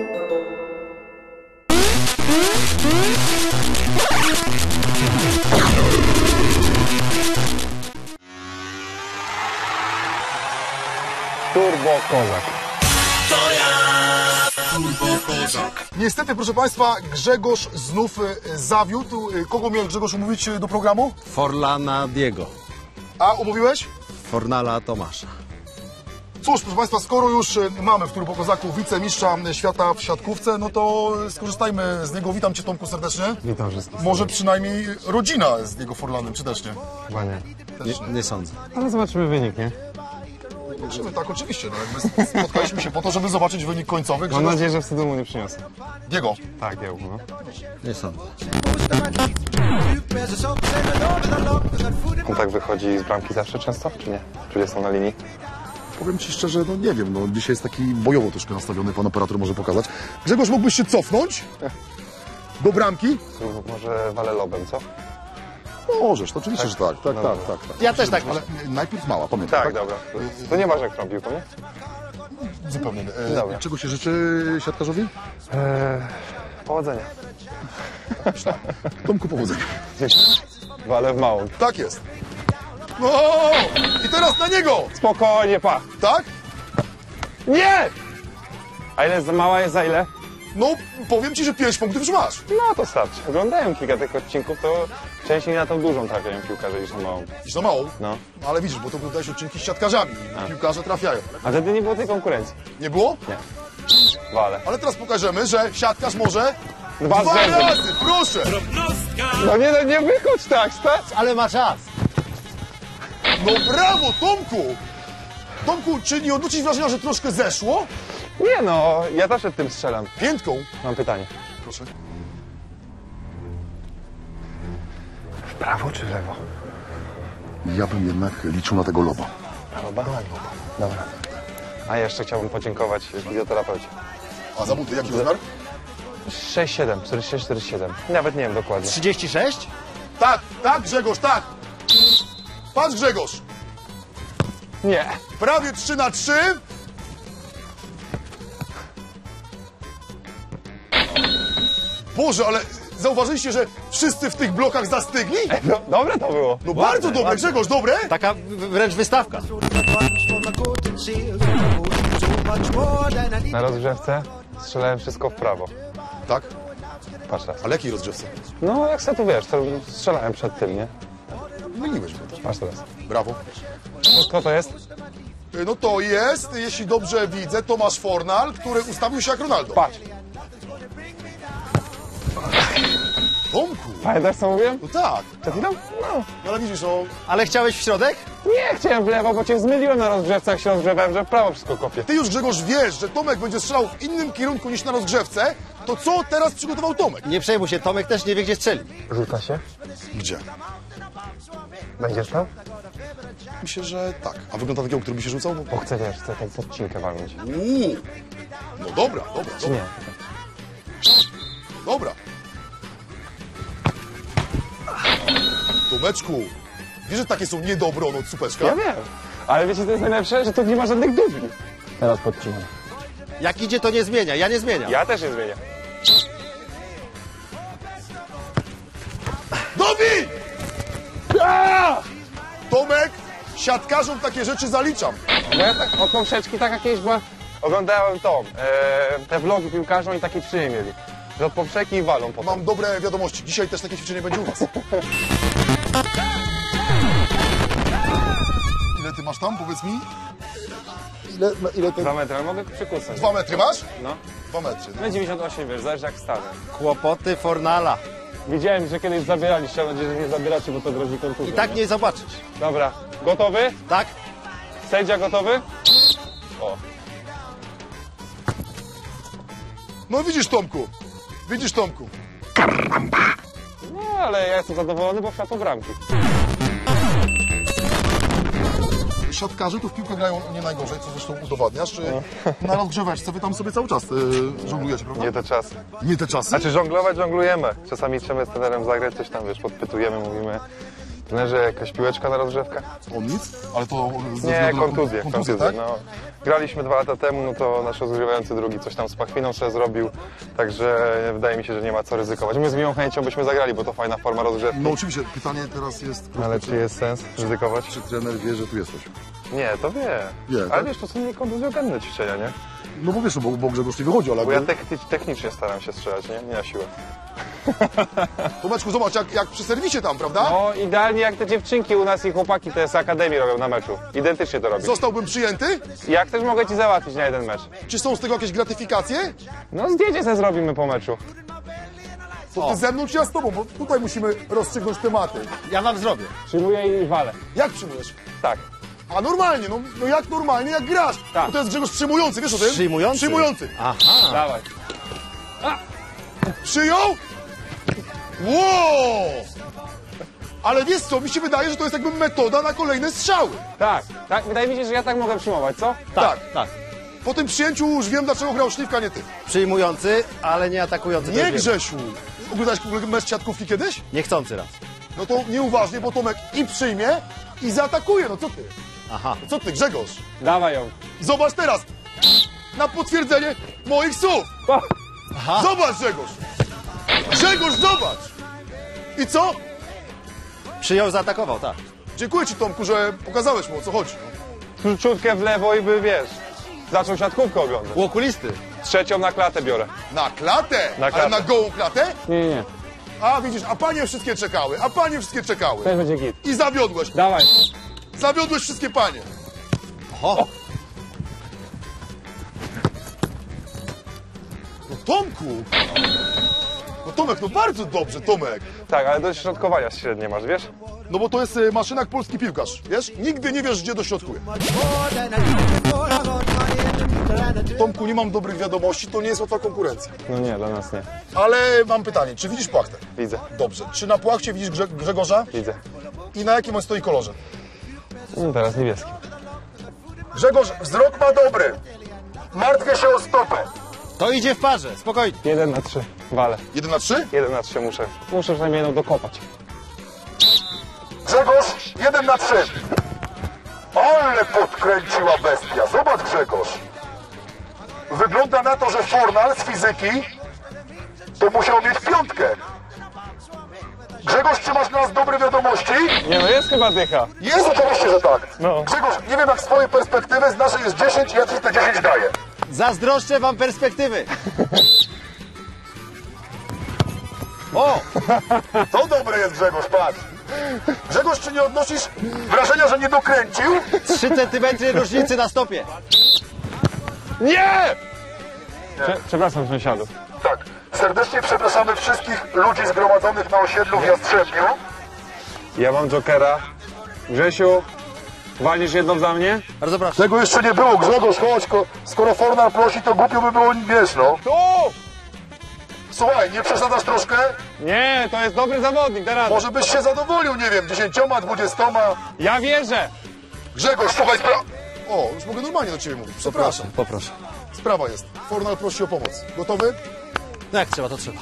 Turbo Kozak. Niestety, proszę Państwa, Grzegorz znów zawiódł. Kogo miał Grzegorz umówić do programu? Forlana Diego. A umówiłeś? Fornala Tomasza. Cóż, proszę Państwa, skoro już mamy w Turbo Kozaku wicemistrza świata w siatkówce, no to skorzystajmy z niego. Witam Cię, Tomku, serdecznie. Witam wszystkich. Może przynajmniej rodzina z jego Forlanem, czy też nie? Chyba nie. Nie sądzę. Ale zobaczymy wynik, nie? Zobaczymy, tak, oczywiście. No, jakby spotkaliśmy się po to, żeby zobaczyć wynik końcowy. Mam nadzieję, że wstydu mu nie przyniosę. Diego. Tak, Diego, no. Nie sądzę. On tak wychodzi z bramki zawsze często, czy nie? Czy jest on na linii? Powiem Ci szczerze, no nie wiem, no dzisiaj jest taki bojowo troszkę nastawiony, pan operator może pokazać. Grzegorz, mógłbyś się cofnąć do bramki? Może walę lobem, co? Możesz, to oczywiście, że tak. Tak. Ja też tak Ale najpierw mała, pamiętaj. Tak, dobra. To nie masz jak tą piłką, nie? Zupełnie. Dobra. Czego się życzy siatkarzowi? Powodzenia. Tomku, powodzenia. Walę w małą. Tak jest. No i teraz na niego! Spokojnie, pa! Tak? Nie! A ile za mała jest za ile? No, powiem Ci, że 5 punktów już masz. No to starczy. Oglądałem kilka tych odcinków, to częściej na tą dużą trafiają piłkarze niż na małą. Iż za małą. No. Ale widzisz, bo to oglądałeś odcinki z siatkarzami. Piłkarze trafiają. A wtedy nie było tej konkurencji. Nie było? Nie. Walę. Ale teraz pokażemy, że siatkarz może Dwa dwa z rzędu. razy, proszę! No nie wychodź tak, stać! Ale ma czas. No brawo, Tomku! Tomku, czy nie odnosisz wrażenia, że troszkę zeszło? Nie no, ja też tym strzelam. Piętką. Mam pytanie. Proszę. W prawo czy w lewo? Ja bym jednak liczył na tego loba. Loba? Dobra. A jeszcze chciałbym podziękować fizjoterapeucie. A za buty, jaki rozmiar? 6,7, 46-47. Nawet nie wiem dokładnie. 36? Tak, Grzegorz, tak! Patrz, Grzegorz! Nie. Prawie 3-3. Boże, ale zauważyliście, że wszyscy w tych blokach zastygli? No, dobre to było. No bardzo dobre, Grzegorz, dobre? Taka wręcz wystawka. Na rozgrzewce strzelałem wszystko w prawo. Tak? Patrz raz. Ale jakiej rozgrzewce? No jak se tu wiesz, to strzelałem przed tym, nie? Myliłeś go. Patrz teraz. Brawo. No, kto to jest? No to jest, jeśli dobrze widzę, Tomasz Fornal, który ustawił się jak Ronaldo. Patrz. Tomku! Pamiętasz co mówiłem? No tak, Przed chwilą? No. ale widzisz, no... Ale chciałeś w środek? Nie, chciałem w lewo, bo cię zmyliłem na rozgrzewce, jak się rozgrzewałem, że w prawo wszystko kopię. Ty już, Grzegorz, wiesz, że Tomek będzie strzelał w innym kierunku niż na rozgrzewce, to co teraz przygotował Tomek? Nie przejmuj się, Tomek też nie wie, gdzie strzeli. Rzuca się? Gdzie? Będziesz tam? Myślę, że tak. A wygląda takiego, który by się rzucał? Bo chcę, wiesz, chcę tak podcinkę walnąć. No dobra. Czy nie? Dobra. Tomeczku, wiesz, że takie są niedobre od supeczka? Ja wiem. Ale wiecie, co jest najlepsze? Że tu nie ma żadnych dubli. Teraz podcinam. Jak idzie, to nie zmienia, ja nie zmieniam. Ja też nie zmienię. Dobi! Tomek, siatkarzom takie rzeczy zaliczam. Bo ja tak od poprzeczki tak jakieś, bo oglądałem te vlogi piłkarzom i takie ćwiczenie mieli. Że od poprzeki i walą potem. Mam dobre wiadomości. Dzisiaj też takie ćwiczenie będzie u nas. Ile ty masz tam, powiedz mi? Ile ty... 2 metry, ale mogę przykusać. 2 metry masz? No. 2 metry. No 98, wiesz, zależy jak wstanę. Kłopoty Fornala. Widziałem, że kiedyś zabieraliście, mam nadzieję, że nie zabieracie, bo to grozi kontuzją. I tak nie zobaczysz. Dobra, gotowy? Tak? Sędzia gotowy? O. No widzisz, Tomku. Widzisz, Tomku. No, ale ja jestem zadowolony, bo wszedł bramki. Siatkarze tu w piłkę grają nie najgorzej, co zresztą udowadniasz. Na rozgrzeweczce wy tam sobie cały czas żonglujecie, prawda? Nie te czasy. Nie te czasy? Znaczy żonglować żonglujemy. Czasami trzeba z trenerem zagrać, coś tam, wiesz, podpytujemy, mówimy. Leży jakaś piłeczka na rozgrzewkę? On nic? Ale to... ze Nie, względu na kontuzję, kontuzję, tak? no. Graliśmy 2 lata temu, no to nasz rozgrywający drugi coś tam z pachwiną sobie zrobił, także wydaje mi się, że nie ma co ryzykować. My z miłą chęcią byśmy zagrali, bo to fajna forma rozgrzewki. No oczywiście, pytanie teraz jest... Ale czy jest sens ryzykować? Czy trener wie, że tu jesteś? Nie, to wie. Wie, Ale tak? wiesz, to są niekontuzjogenne ćwiczenia, nie? No bo wiesz, bo Grzegorz nie wychodzi, ale... Bo ja technicznie staram się strzelać, nie na siłę. Tomeczku, zobacz, jak przy serwisie tam, prawda? No, idealnie jak te dziewczynki u nas i chłopaki te z Akademii robią na meczu. Identycznie to robią. Zostałbym przyjęty? Jak też mogę ci załatwić na jeden mecz? Czy są z tego jakieś gratyfikacje? No, zdjęcie sobie zrobimy po meczu. To ty ze mną czy ja z tobą, bo tutaj musimy rozstrzygnąć tematy. Ja wam zrobię. Przyjmuję i walę. Jak przyjmujesz? Tak. A normalnie, no jak normalnie, jak grasz. Tak. Bo to jest Grzegorz przyjmujący, wiesz o tym? Przyjmujący? Przyjmujący. Aha. Dawaj. Przyjął? Wow! Ale wiesz co, mi się wydaje, że to jest jakby metoda na kolejne strzały. Tak, tak. Wydaje mi się, że ja tak mogę przyjmować, co? Tak. Tak. Po tym przyjęciu już wiem, dlaczego grał Śliwka, nie ty. Przyjmujący, ale nie atakujący. Nie też wiem. Grzesiu. Oglądałeś w ogóle mecz siatkówki kiedyś? Niechcący raz. No to nieuważnie, bo Tomek i przyjmie, i zaatakuje. No co ty? Aha. Co ty, Grzegorz? Dawaj ją. Zobacz teraz. Na potwierdzenie moich słów. O, Aha. Zobacz, Grzegorz. Grzegorz, zobacz. I co? Przyjął, zaatakował, tak. Dziękuję ci, Tomku, że pokazałeś mu, o co chodzi. Czutkę w lewo i by, wiesz, zaczął siatkówkę oglądać. U okulisty. Trzecią na klatę biorę. Na klatę? Na Ale klatę. na gołą klatę? Nie, nie. A widzisz, a panie wszystkie czekały, a panie wszystkie czekały. Też będzie git. I zawiodłeś. Dawaj. Zawiodłeś wszystkie panie. Oho. No Tomku! No Tomek, no bardzo dobrze, Tomek. Tak, ale do środkowania średnie masz, wiesz? No bo to jest maszyna jak polski piłkarz, wiesz? Nigdy nie wiesz, gdzie dośrodkuje. Tomku, nie mam dobrych wiadomości, to nie jest łatwa konkurencja. No nie, dla nas nie. Ale mam pytanie, czy widzisz płachtę? Widzę, Dobrze. Czy na płachcie widzisz Grzegorza? widzę. I na jakim on stoi kolorze? Teraz niebieski. Grzegorz, wzrok ma dobry. Martwię się o stopę. To idzie w parze, spokojnie. 1 na 3. Walę. 1 na 3? 1 na 3 muszę. Muszę przynajmniej jedną dokopać. Grzegorz, 1 na 3. Ale podkręciła bestia. Zobacz, Grzegorz. Wygląda na to, że Fornal z fizyki to musiał mieć 5. Grzegorz, czy masz dla nas dobre wiadomości? Nie no, jest chyba dycha. Jest oczywiście, że tak. No. Grzegorz, nie wiem jak z twojej perspektywy, z naszej jest 10, ja ci te 10 daję. Zazdroszczę wam perspektywy. O! To dobre jest, Grzegorz, patrz. Grzegorz, czy nie odnosisz wrażenia, że nie dokręcił? 3 centymetry różnicy na stopie. Nie! Przepraszam sąsiadów. Tak. Serdecznie przepraszamy wszystkich ludzi zgromadzonych na osiedlu w Jastrzębiu. Ja mam jokera. Grzesiu, walniesz jedną za mnie? Bardzo proszę. Tego jeszcze nie było, Grzegorz, chodź, skoro Fornal prosi, to głupio by było, wiesz, no. Tu! Słuchaj, nie przesadzasz troszkę? Nie, to jest dobry zawodnik, teraz. Może byś się zadowolił, nie wiem, 10, 20. Ja wierzę. Grzegorz, słuchaj, O, już mogę normalnie do ciebie mówić, przepraszam. Poproszę. Sprawa jest, Fornal prosi o pomoc. Gotowy? No jak trzeba, to trzeba.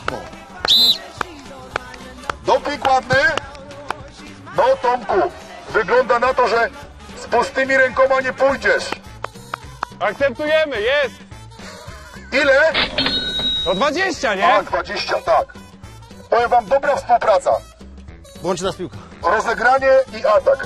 Doping ładny? No, Tomku, wygląda na to, że z pustymi rękoma nie pójdziesz. Akceptujemy, jest. Ile? To 20, nie? A, 20, tak. Powiem wam, dobra współpraca. Włączy nas piłka. Rozegranie i atak.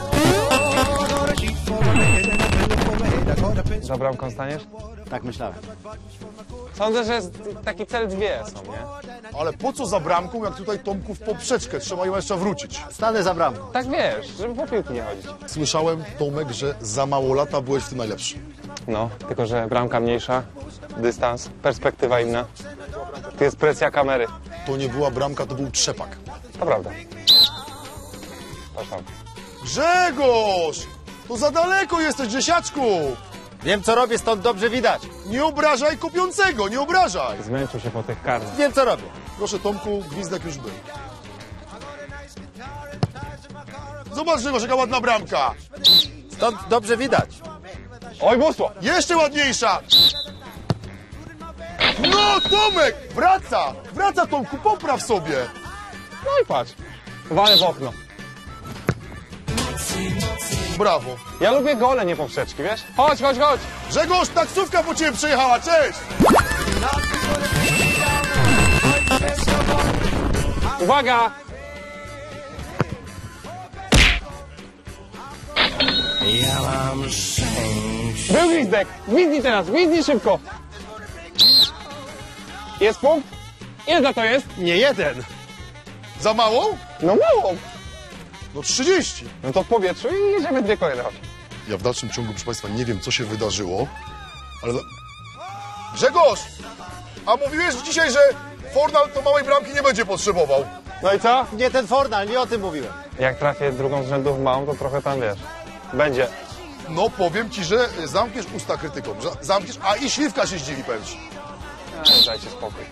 Za bramką staniesz? Tak myślałem. Sądzę, że taki cel 2 są, nie? Ale po co za bramką, jak tutaj Tomku w poprzeczkę? Trzeba ją jeszcze wrócić. Stanę za bramką. Tak wiesz, żeby po piłki nie chodzić. Słyszałem, Tomek, że za mało lata byłeś w tym najlepszy. No, tylko że bramka mniejsza, dystans, perspektywa inna. Tu jest presja kamery. To nie była bramka, to był trzepak. To prawda. Patrz tam. Grzegorz! To za daleko jesteś, dziesiaczku! Wiem co robię, stąd dobrze widać. Nie obrażaj kopiącego, nie obrażaj! Zmęczył się po tych karnych. Wiem co robię. Proszę, Tomku, gwizdek już był. Zobacz, Grzegorz, jaka ładna bramka! Stąd dobrze widać. Oj, bóstwo! Jeszcze ładniejsza! No, Tomek! Wraca! Wraca, Tomku, popraw sobie! No i patrz. Walę w okno. Brawo. Ja lubię gole, nie poprzeczki, wiesz? Chodź, chodź, chodź! Grzegorz, taksówka po ciebie przyjechała, cześć! Uwaga! Był gwizdek! Gwizdnij teraz, gwizdnij szybko! Jest punkt? Ile za to jest? Nie jeden. Za małą? No mało! No 30. No to w powietrzu i jedziemy dwie kolejne, chodź. Ja w dalszym ciągu, proszę Państwa, nie wiem, co się wydarzyło, ale... Grzegorz! A mówiłeś dzisiaj, że Fornal to małej bramki nie będzie potrzebował. No i co? Nie ten Fornal, nie o tym mówiłem. Jak trafię drugą z rzędu w małą, to trochę tam, wiesz, będzie. No powiem ci, że zamkniesz usta krytykom, że zamkniesz, a i Śliwka się zdziwi, powiem ci. Dajcie spokój.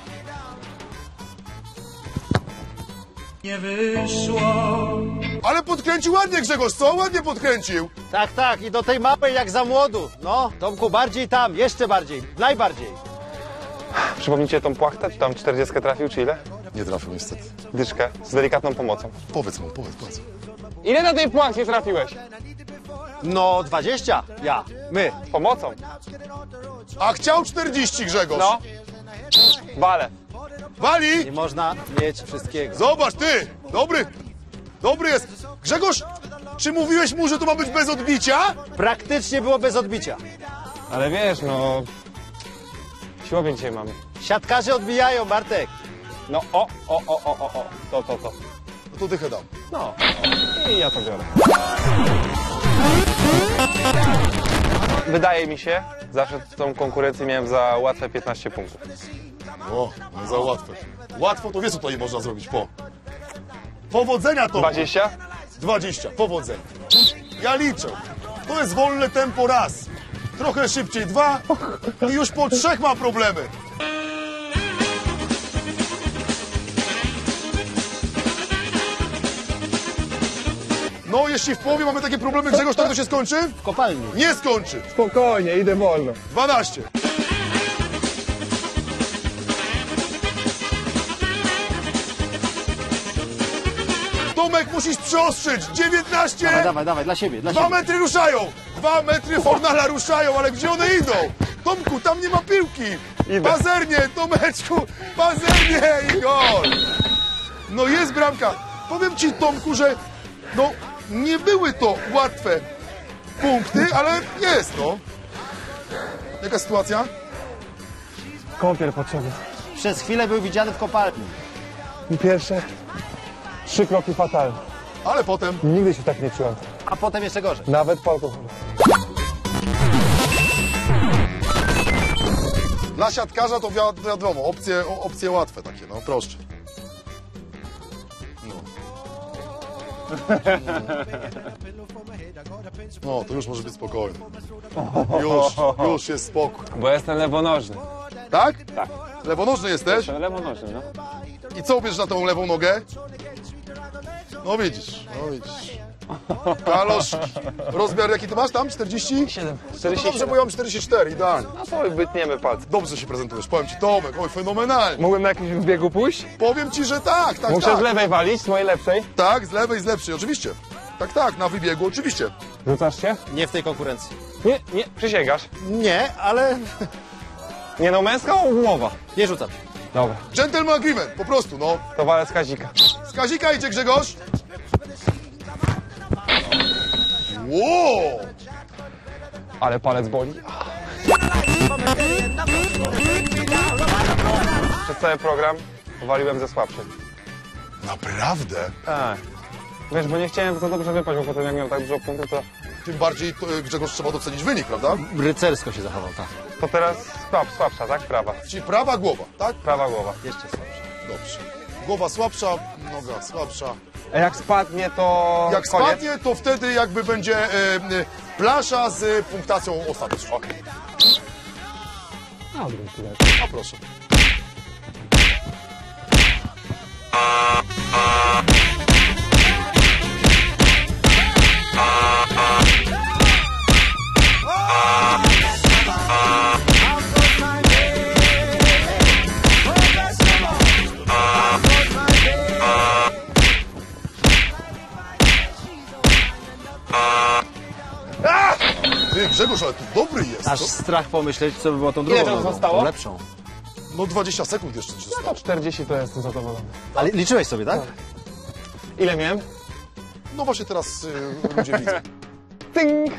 Ale podkręcił ładnie, Grzegorz, co? Ładnie podkręcił. Tak, tak, i do tej małej jak za młodu. No, Tomku, bardziej tam, jeszcze bardziej, najbardziej. Przypomnijcie tą płachtę? Czy tam 40 trafił, czy ile? Nie trafił niestety. Dyszkę z delikatną pomocą. Powiedz mu. Ile na tej płachcie trafiłeś? No, 20, ja, my. Z pomocą. A chciał 40, Grzegorz. No. Bale. Wali! Nie można mieć wszystkiego. Zobacz, ty! Dobry jest. Grzegorz, czy mówiłeś mu, że to ma być bez odbicia? Praktycznie było bez odbicia. Ale wiesz, no... Siłownię dzisiaj mamy. Siatkarze odbijają, Bartek. No to. No to dychę dam. No. I ja to biorę. Wydaje mi się, zawsze tą konkurencję miałem za łatwe 15 punktów. O, no za łatwe. Łatwo to wiesz, co tutaj można zrobić, Powodzenia to. 20? 20, powodzenia. Ja liczę. To jest wolne tempo raz. Trochę szybciej 2 i już po 3 ma problemy. No, jeśli w połowie mamy takie problemy, Grzegorz, tak to się skończy? W kopalni. Nie skończy. Spokojnie, idę wolno. 12. Tomek, musisz przeostrzyć. 19. Dawaj, dla siebie, dla 2 siebie. metry ruszają. 2 metry Fornala ruszają, ale gdzie one idą? Tomku, tam nie ma piłki. Idę. Pazernie, Tomeczku, pazernie i gol. No jest bramka. Powiem ci, Tomku, że no nie były to łatwe punkty, ale jest, no. Jaka sytuacja? Kąpiel potrzebny. Przez chwilę był widziany w kopalni. Pierwsze 3 kroki fatalne. Ale potem... Nigdy się tak nie czułem. A potem jeszcze gorzej. Nawet po alkoholu. Dla siatkarza to wiadomo, opcje łatwe takie, no proste. No, to już może być spokojny. Już jest spokój. Bo jestem lewonożny. Tak? Tak. Lewonożny jesteś? Jestem lewonożny, no. I co bierzesz na tą lewą nogę? No widzisz. Kalosz, rozmiar jaki ty masz tam? 40? 7. No 40. dobrze, bo ja mam 44, idealnie. No to wytniemy palce. Dobrze się prezentujesz, powiem ci, Tomek, oj, fenomenalnie. Mogłem na jakimś biegu pójść? Powiem ci, że tak. Muszę z lewej walić, z mojej lepszej. Tak, z lewej, z lepszej, oczywiście. Tak, na wybiegu, oczywiście. Rzucasz się? Nie w tej konkurencji. Nie, przysięgasz. Nie, ale Nie no, męska umowa. nie rzucam. Dobra, Gentleman agreement, po prostu, no. to walę z Kazika. Z Kazika idzie Grzegorz. Wow! Ale palec boli. Przez cały program waliłem ze słabszym. Naprawdę? Tak. Wiesz, bo nie chciałem za dobrze wypaść, bo potem jak miał tak dużo punktów, Tym bardziej, Grzegorz, trzeba docenić wynik, prawda? Rycersko się zachował, tak. to teraz słabsza, tak? Prawa. Czyli prawa głowa, tak? Prawa głowa. Jeszcze słabsze. Dobrze. Głowa słabsza, noga słabsza. A jak spadnie, to Jak koniec? spadnie, to wtedy jakby będzie plasza z punktacją ostateczną. Okej. A proszę. Aż strach pomyśleć, co by było tą drugą tam nogą, zostało? tą lepszą. No 20 sekund jeszcze ci zostało. 40 to jestem zadowolony. Ale liczyłeś sobie, tak? Ile miałem? No właśnie teraz ludzie widzą. Ting!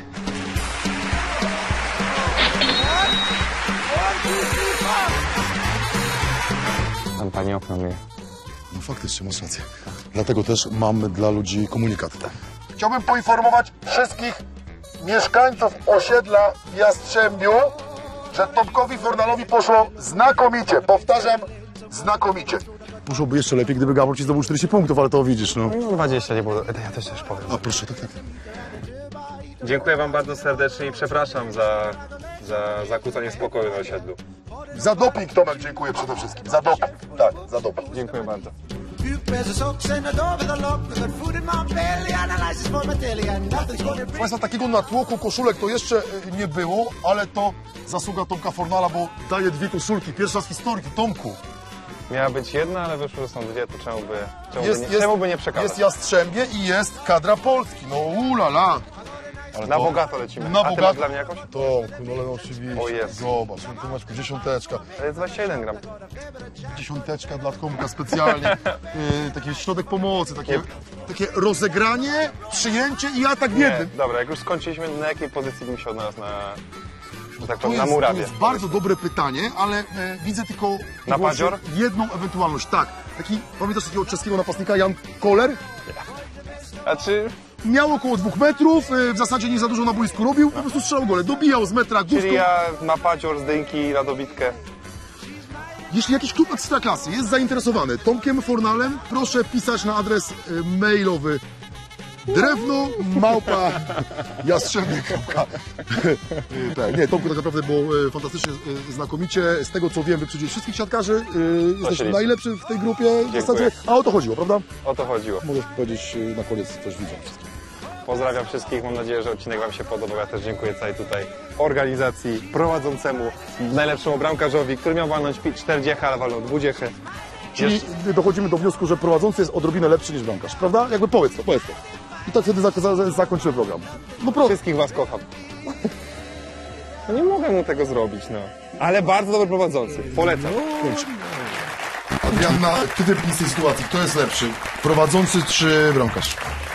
Tam pani okno myje. No faktycznie, masz rację. Dlatego też mamy dla ludzi komunikat. Chciałbym poinformować wszystkich mieszkańców osiedla Jastrzębiu, że Tomkowi Fornalowi poszło znakomicie. Powtarzam, znakomicie. Poszłoby jeszcze lepiej, gdyby Gabor ci zdobył 40 punktów, ale to widzisz, no. No 20 nie było. Ja też powiem. A proszę, tak. Dziękuję wam bardzo serdecznie i przepraszam za zakłócenie spokoju na osiedlu. Za doping, Tomek, dziękuję przede wszystkim. Za doping, tak, za doping. Dziękuję bardzo. Few pairs of socks and a door with a lock. I got food in my belly and a license for my telly and nothing's gonna break. Państwa, takiego natłoku koszulek to jeszcze nie było, ale to zasługa Tomka Fornala, bo daje 2 koszulki. Pierwsza z historii, Tomku. Miała być jedna, ale wyszło, że są 2, to czemu by nie przekazać? Jest Jastrzębie i jest kadra Polski. No ulala. Ale Na to- bogato lecimy. Na A ty masz bogato. dla mnie jakąś? Tomku, no ale oczywiście. O jest. Zobacz, no tu masz 10. To jest 21 gram. 10 dla Tomka specjalnie. Taki środek pomocy, takie rozegranie, przyjęcie i atak w Nie, jednym. dobra, jak już skończyliśmy, na jakiej pozycji bym się odnalazł że tak To powiem, na jest, to murawie? jest bardzo dobre pytanie, ale widzę tylko Na właśnie padzior? jedną ewentualność. Tak, pamiętasz takiego czeskiego napastnika Jan Koller? A czy... Miał około 2 metrów, w zasadzie nie za dużo na boisku robił, po prostu strzelał gole, dobijał z metra główką. Czyli ja na padzior z dynki na dobitkę. Jeśli jakiś klub ekstraklasy jest zainteresowany Tomkiem Fornalem, proszę pisać na adres mailowy drewno@jastrzębie. Tak, nie, Tomku, tak naprawdę było fantastycznie, znakomicie. Z tego co wiem, wyprzedziłeś wszystkich siatkarzy. Jesteś liczy. najlepszy w tej grupie. W zasadzie, a o to chodziło, prawda? O to chodziło. Możesz powiedzieć na koniec coś widzom. Pozdrawiam wszystkich, mam nadzieję, że odcinek wam się podobał. Ja też dziękuję całej tutaj organizacji, prowadzącemu, najlepszemu bramkarzowi, który miał walnąć 40, ale walnął 20. Czyli dochodzimy do wniosku, że prowadzący jest odrobinę lepszy niż bramkarz, prawda? Jakby powiedz to. I tak wtedy zakończymy program. No proszę. Wszystkich was kocham. No nie mogę mu tego zrobić, no. Ale bardzo dobry prowadzący. Polecam. Adrianna, ty wypnij z tej sytuacji. Kto jest lepszy? Prowadzący czy bramkarz?